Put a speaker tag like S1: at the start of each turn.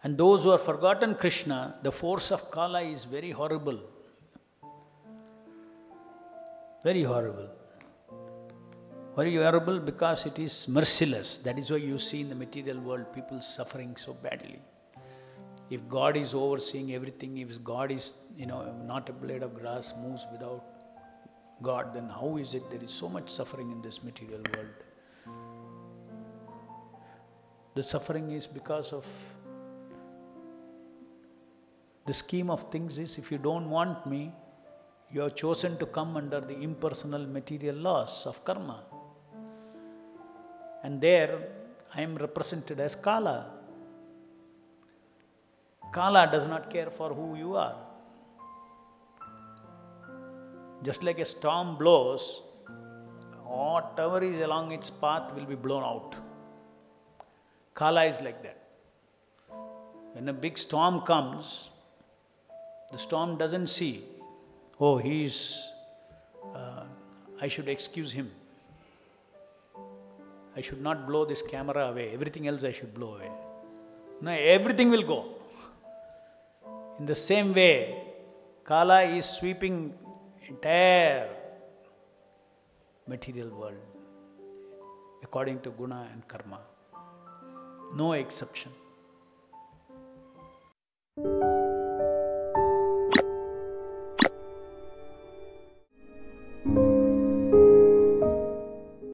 S1: And those who have forgotten Krishna, the force of Kala is very horrible. Very horrible. Very horrible because it is merciless. That is why you see in the material world people suffering so badly. If God is overseeing everything, if God is, not a blade of grass moves without God, then how is it there is so much suffering in this material world? The suffering is because of the scheme of things is, if you don't want me, you have chosen to come under the impersonal material laws of karma. And there I am represented as Kala. Kala does not care for who you are. Just like a storm blows, whatever is along its path will be blown out. Kala is like that. When a big storm comes, the storm doesn't see, oh, I should excuse him. I should not blow this camera away. Everything else I should blow away. No, everything will go. In the same way, Kala is sweeping entire material world according to guna and karma. No exception.